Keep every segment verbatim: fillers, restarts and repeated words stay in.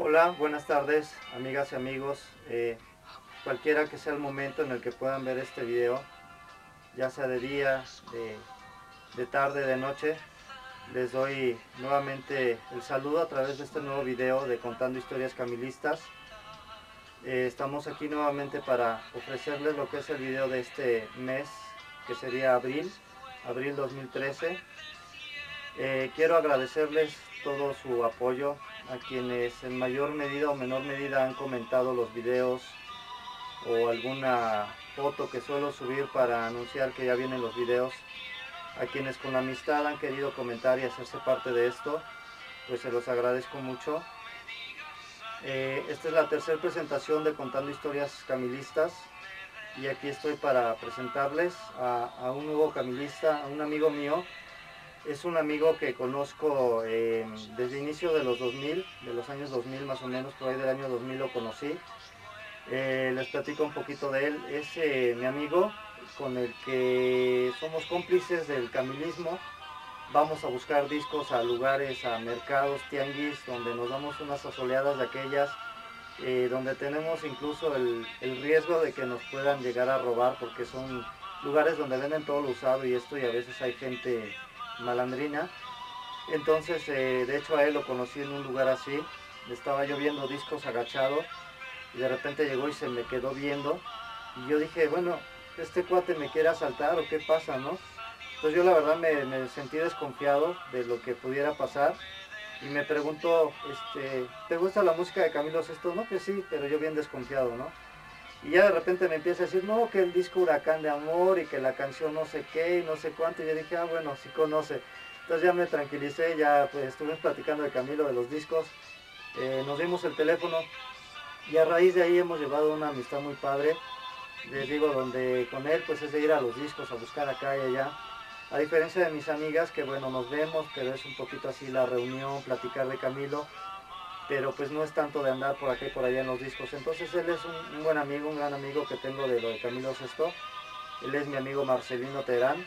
Hola, buenas tardes, amigas y amigos. Eh, cualquiera que sea el momento en el que puedan ver este video, ya sea de día, de, de tarde, de noche, les doy nuevamente el saludo a través de este nuevo video de Contando Historias Camilistas. Eh, estamos aquí nuevamente para ofrecerles lo que es el video de este mes, que sería abril, abril dos mil trece. Eh, quiero agradecerles todo su apoyo a quienes en mayor medida o menor medida han comentado los videos o alguna foto que suelo subir para anunciar que ya vienen los videos. A quienes con amistad han querido comentar y hacerse parte de esto, pues se los agradezco mucho. Eh, esta es la tercera presentación de Contando Historias Camilistas y aquí estoy para presentarles a, a un nuevo camilista, a un amigo mío. Es un amigo que conozco eh, desde el inicio de los dos mil, de los años dos mil más o menos, por ahí del año dos mil lo conocí. Eh, les platico un poquito de él. Es eh, mi amigo con el que somos cómplices del camilismo. Vamos a buscar discos a lugares, a mercados, tianguis, donde nos damos unas asoleadas de aquellas, eh, donde tenemos incluso el, el riesgo de que nos puedan llegar a robar, porque son lugares donde venden todo lo usado y esto, y a veces hay gente malandrina. Entonces, eh, de hecho a él lo conocí en un lugar así. Estaba yo viendo discos agachado y de repente llegó y se me quedó viendo y yo dije, bueno, este cuate me quiere asaltar o qué pasa, ¿no? Entonces yo la verdad me, me sentí desconfiado de lo que pudiera pasar y me preguntó, este, ¿te gusta la música de Camilo Sesto? No, que sí, pero yo bien desconfiado, ¿no? Y ya de repente me empieza a decir, no, que el disco Huracán de Amor y que la canción no sé qué y no sé cuánto. Y yo dije, ah, bueno, sí conoce. Entonces ya me tranquilicé, ya pues estuvimos platicando de Camilo, de los discos. Eh, nos dimos el teléfono y a raíz de ahí hemos llevado una amistad muy padre. Les digo, donde con él pues es de ir a los discos, a buscar acá y allá. A diferencia de mis amigas, que bueno, nos vemos, pero es un poquito así la reunión, platicar de Camilo, pero pues no es tanto de andar por acá y por allá en los discos. Entonces él es un, un buen amigo, un gran amigo que tengo de lo de Camilo Sesto. Él es mi amigo Marcelino Terán.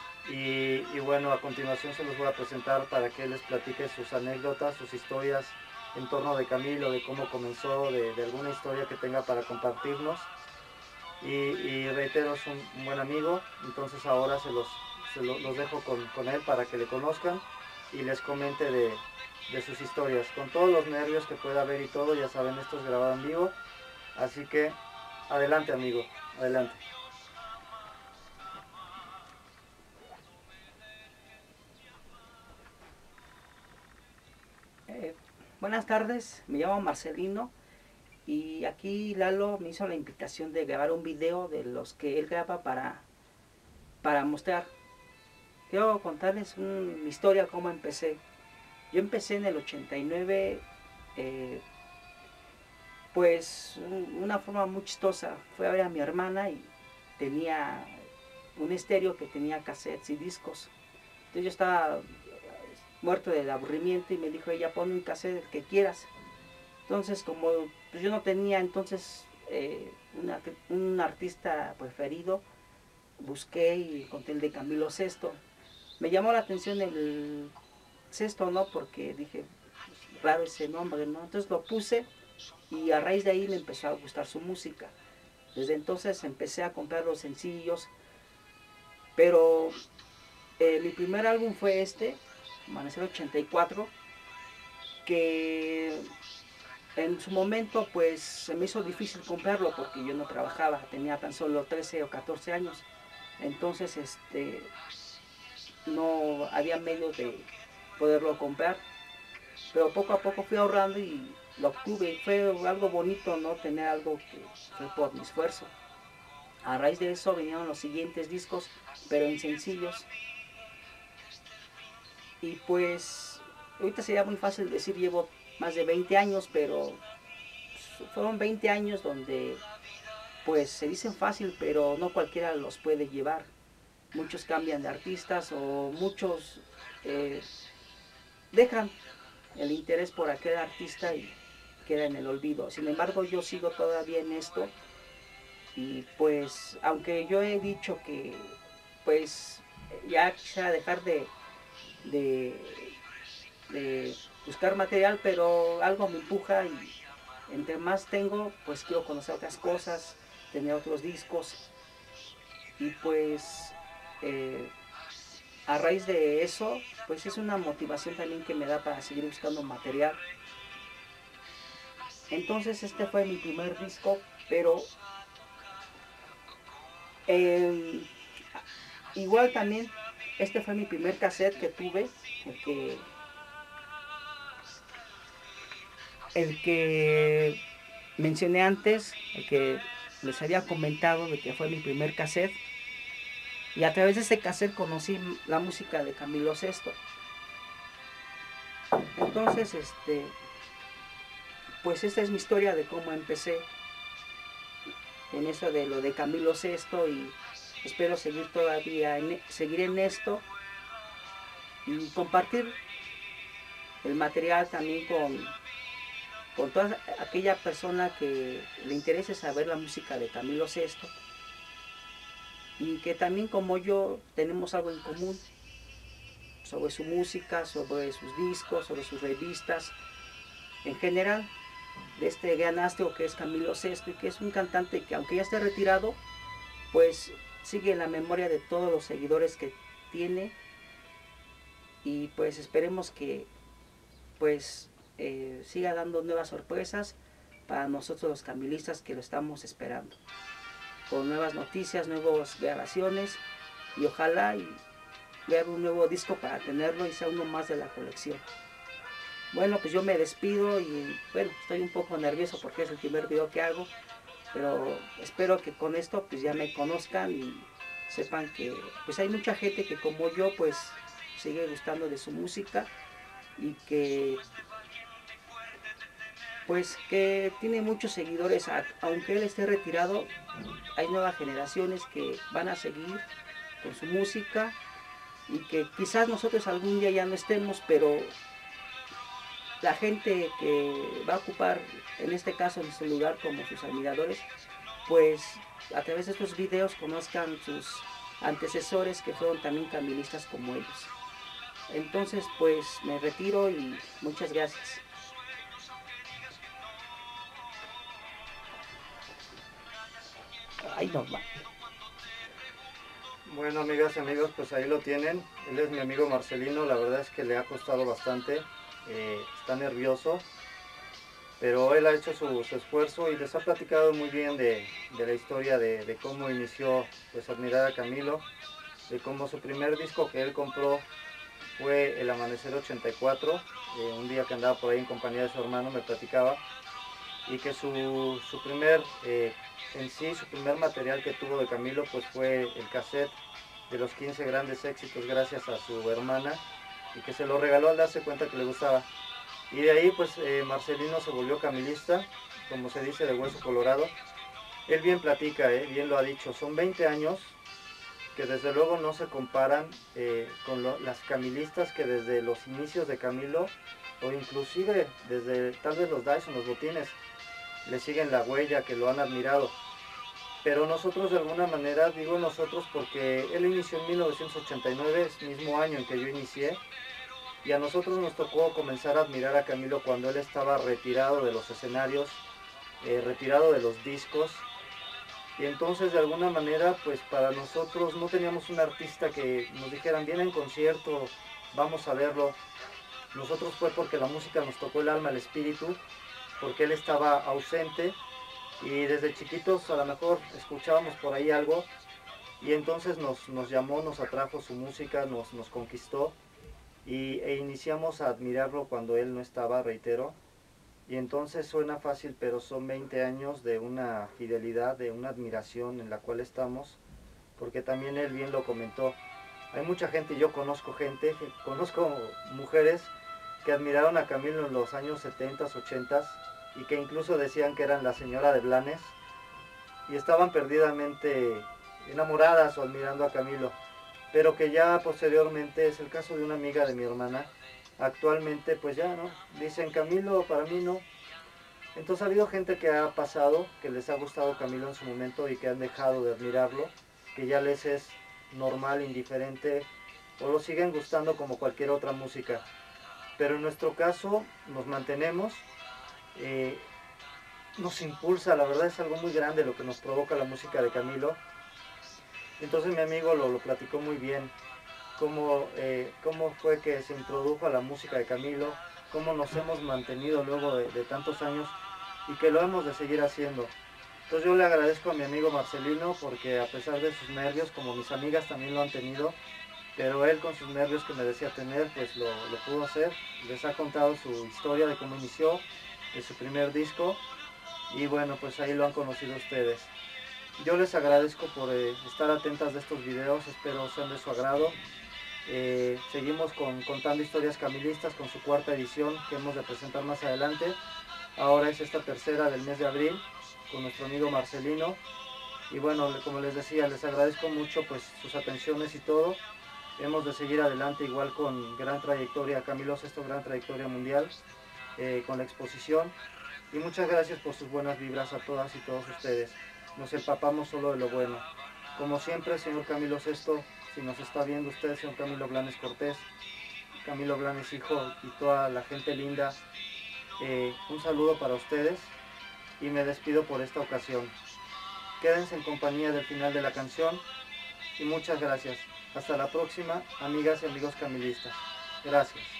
Y, y bueno, a continuación se los voy a presentar para que él les platique sus anécdotas, sus historias en torno de Camilo, de cómo comenzó, de, de alguna historia que tenga para compartirnos. Y, y reitero, es un, un buen amigo, entonces ahora se los, se lo, los dejo con, con él para que le conozcan y les comente de, de sus historias, con todos los nervios que pueda haber y todo. Ya saben, esto es grabado en vivo, así que adelante amigo, adelante. Eh, Buenas tardes, me llamo Marcelino y aquí Lalo me hizo la invitación de grabar un video de los que él graba para, para mostrar. Quiero contarles un, mi historia, cómo empecé. Yo empecé en el ochenta y nueve, eh, pues un, una forma muy chistosa. Fue a ver a mi hermana y tenía un estéreo que tenía cassettes y discos. Entonces yo estaba muerto del aburrimiento y me dijo ella, pon un cassette el que quieras. Entonces, como pues, yo no tenía entonces eh, una, un artista preferido, busqué y encontré el de Camilo Sesto. Me llamó la atención el Sesto, ¿no? Porque dije, pues, raro ese nombre, ¿no? Entonces lo puse y a raíz de ahí me empezó a gustar su música. Desde entonces empecé a comprar los sencillos, pero eh, mi primer álbum fue este, Amanecer ochenta y cuatro, que en su momento pues se me hizo difícil comprarlo porque yo no trabajaba, tenía tan solo trece o catorce años. Entonces este no había medio de poderlo comprar, pero poco a poco fui ahorrando y lo obtuve. Fue algo bonito, ¿no? Tener algo que fue por mi esfuerzo. A raíz de eso vinieron los siguientes discos, pero en sencillos. Y pues ahorita sería muy fácil decir llevo más de veinte años, pero fueron veinte años donde pues se dicen fácil, pero no cualquiera los puede llevar. Muchos cambian de artistas o muchos eh, dejan el interés por aquel artista y queda en el olvido. Sin embargo, yo sigo todavía en esto y pues aunque yo he dicho que pues ya quisiera dejar de, de, de buscar material, pero algo me empuja y entre más tengo, pues quiero conocer otras cosas, tener otros discos y pues eh, a raíz de eso, pues es una motivación también que me da para seguir buscando material. Entonces este fue mi primer disco, pero eh, igual también este fue mi primer cassette que tuve, el que, el que mencioné antes, el que les había comentado de que fue mi primer cassette. Y a través de ese cassette conocí la música de Camilo Sesto. Entonces, este, pues esta es mi historia de cómo empecé en eso de lo de Camilo Sesto y espero seguir todavía, en, seguir en esto y compartir el material también con, con toda aquella persona que le interese saber la música de Camilo Sesto y que también como yo tenemos algo en común sobre su música, sobre sus discos, sobre sus revistas, en general, de este gran astro que es Camilo Sesto y que es un cantante que aunque ya esté retirado, pues sigue en la memoria de todos los seguidores que tiene y pues esperemos que pues eh, siga dando nuevas sorpresas para nosotros los camilistas que lo estamos esperando, con nuevas noticias, nuevas grabaciones y ojalá y ver un nuevo disco para tenerlo y sea uno más de la colección. Bueno, pues yo me despido y bueno, estoy un poco nervioso porque es el primer video que hago, pero espero que con esto pues ya me conozcan y sepan que pues hay mucha gente que como yo pues sigue gustando de su música y que pues que tiene muchos seguidores, aunque él esté retirado, hay nuevas generaciones que van a seguir con su música y que quizás nosotros algún día ya no estemos, pero la gente que va a ocupar en este caso nuestro lugar como sus admiradores, pues a través de estos videos conozcan sus antecesores que fueron también camilistas como ellos. Entonces pues me retiro y muchas gracias. Ay, no, va. Bueno, amigas y amigos, pues ahí lo tienen. Él es mi amigo Marcelino, la verdad es que le ha costado bastante, eh, está nervioso, pero él ha hecho su, su esfuerzo y les ha platicado muy bien de, de la historia de, de cómo inició pues a admirar a Camilo, de cómo su primer disco que él compró fue El Amanecer ochenta y cuatro, eh, un día que andaba por ahí en compañía de su hermano me platicaba, y que su, su primer, eh, en sí, su primer material que tuvo de Camilo pues fue el cassette de los quince grandes éxitos gracias a su hermana y que se lo regaló al darse cuenta que le gustaba. Y de ahí pues eh, Marcelino se volvió camilista, como se dice, de hueso colorado. Él bien platica, eh, bien lo ha dicho, son veinte años que desde luego no se comparan eh, con lo, las camilistas que desde los inicios de Camilo o inclusive desde tal vez los Dyson, los Botines, le siguen la huella, que lo han admirado. Pero nosotros de alguna manera, digo nosotros porque él inició en mil novecientos ochenta y nueve, es el mismo año en que yo inicié, y a nosotros nos tocó comenzar a admirar a Camilo cuando él estaba retirado de los escenarios, eh, retirado de los discos, y entonces de alguna manera pues para nosotros no teníamos un artista que nos dijeran viene en concierto, vamos a verlo. Nosotros fue porque la música nos tocó el alma, el espíritu, porque él estaba ausente y desde chiquitos a lo mejor escuchábamos por ahí algo y entonces nos, nos llamó, nos atrajo su música, nos, nos conquistó y, e iniciamos a admirarlo cuando él no estaba, reitero. Y entonces suena fácil, pero son veinte años de una fidelidad, de una admiración en la cual estamos, porque también él bien lo comentó. Hay mucha gente, yo conozco gente, conozco mujeres que admiraron a Camilo en los años setenta, ochenta y que incluso decían que eran la señora de Blanes y estaban perdidamente enamoradas o admirando a Camilo, pero que ya posteriormente, es el caso de una amiga de mi hermana, actualmente pues ya no, dicen Camilo para mí no. Entonces ha habido gente que ha pasado, que les ha gustado Camilo en su momento y que han dejado de admirarlo, que ya les es normal, indiferente o lo siguen gustando como cualquier otra música. pero en nuestro caso nos mantenemos, eh, nos impulsa, la verdad es algo muy grande lo que nos provoca la música de Camilo. Entonces mi amigo lo, lo platicó muy bien, cómo, eh, cómo fue que se introdujo a la música de Camilo, cómo nos hemos mantenido luego de, de tantos años y que lo hemos de seguir haciendo. Entonces yo le agradezco a mi amigo Marcelino porque a pesar de sus nervios, como mis amigas también lo han tenido, pero él con sus nervios que me decía tener, pues lo, lo pudo hacer. Les ha contado su historia de cómo inició, de su primer disco, y bueno, pues ahí lo han conocido ustedes. Yo les agradezco por eh, estar atentas de estos videos, espero sean de su agrado. Eh, seguimos con, contando historias camilistas con su cuarta edición que hemos de presentar más adelante. Ahora es esta tercera del mes de abril con nuestro amigo Marcelino. Y bueno, como les decía, les agradezco mucho pues sus atenciones y todo. Hemos de seguir adelante igual con gran trayectoria, Camilo Sesto, gran trayectoria mundial, eh, con la exposición. Y muchas gracias por sus buenas vibras a todas y todos ustedes. Nos empapamos solo de lo bueno. Como siempre, señor Camilo Sesto, si nos está viendo usted, señor Camilo Blanes Cortés, Camilo Blanes hijo y toda la gente linda, eh, un saludo para ustedes y me despido por esta ocasión. Quédense en compañía del final de la canción y muchas gracias. Hasta la próxima, amigas y amigos camilistas. Gracias.